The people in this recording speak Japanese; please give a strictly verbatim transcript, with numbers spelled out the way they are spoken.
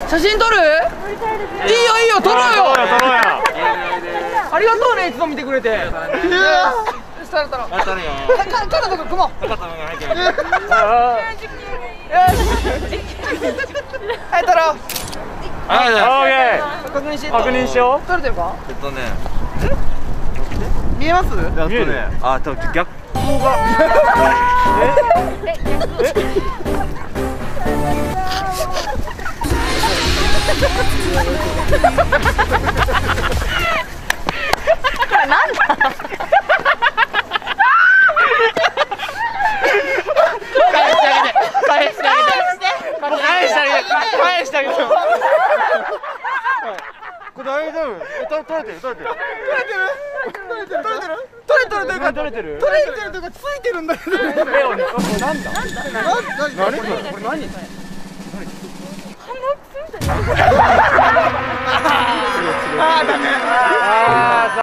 写真撮る？いいよいいよ、撮ろうよ。 撮ろうよ撮ろうよ。 ありがとうね、いつも見てくれて。撮ろう撮ろう。撮るよ。か、か、かたとこ組もう。かたとこ入ってる。よし。はい、撮ろう。 はい、オッケー。 確認して。 確認しよう。 撮れてるか？ えっとね。 見えます？ 見える。あ、多分逆光が。え？え？ これなんだ？返してあげて。返してあげて。返してあげて。返してあげて。 これ大丈夫？撮れてる撮れてる。 撮れてる？撮れてる？撮れてる？撮れてる？ 撮れてる？ 撮れてるとかついてるんだけど。え、なんだ？なんだ？何？これ何？ああ、ダメ。